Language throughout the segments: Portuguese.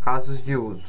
Casos de uso.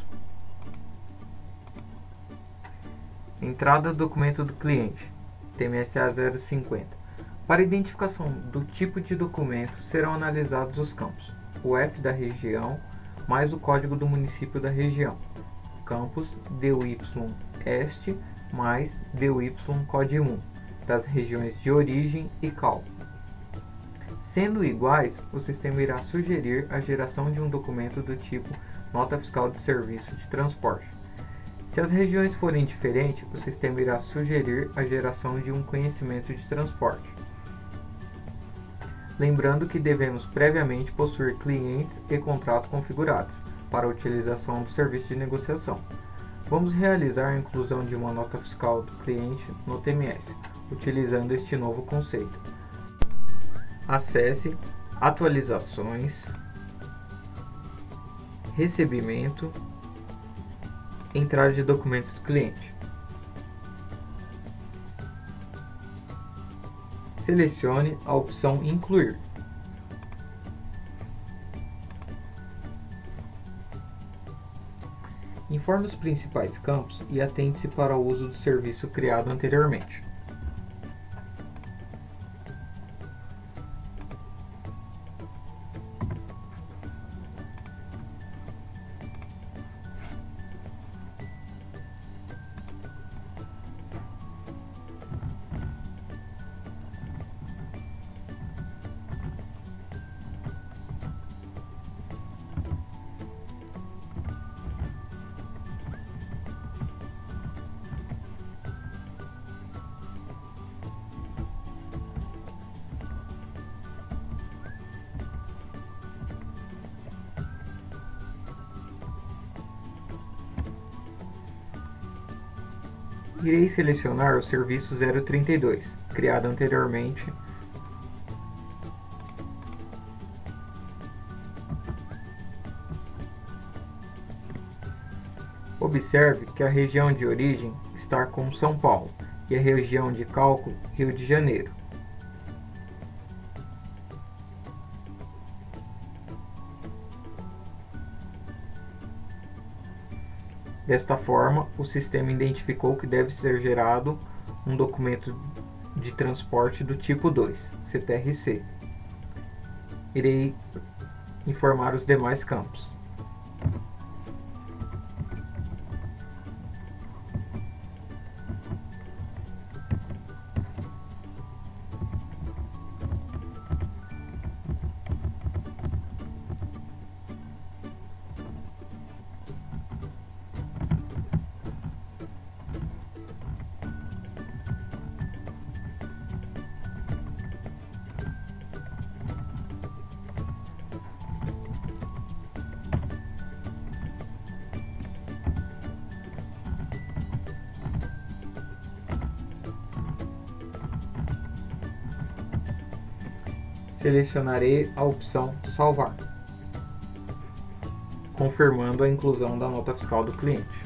Entrada do documento do cliente, TMSA 050. Para identificação do tipo de documento, serão analisados os campos: o F da região, mais o código do município da região, campus DUY Este, mais DUY COD1, das regiões de origem e cálculo. Sendo iguais, o sistema irá sugerir a geração de um documento do tipo Nota Fiscal de Serviço de Transporte. Se as regiões forem diferentes, o sistema irá sugerir a geração de um conhecimento de transporte. Lembrando que devemos previamente possuir clientes e contrato configurados para a utilização do serviço de negociação. Vamos realizar a inclusão de uma nota fiscal do cliente no TMS, utilizando este novo conceito. Acesse Atualizações, Recebimento, Entrada de documentos do cliente. Selecione a opção Incluir. Informe os principais campos e atente-se para o uso do serviço criado anteriormente. Irei selecionar o serviço 032, criado anteriormente. Observe que a região de origem está com São Paulo e a região de cálculo Rio de Janeiro. Desta forma, o sistema identificou que deve ser gerado um documento de transporte do tipo 2, CTRC. Irei informar os demais campos. Selecionarei a opção Salvar, confirmando a inclusão da nota fiscal do cliente.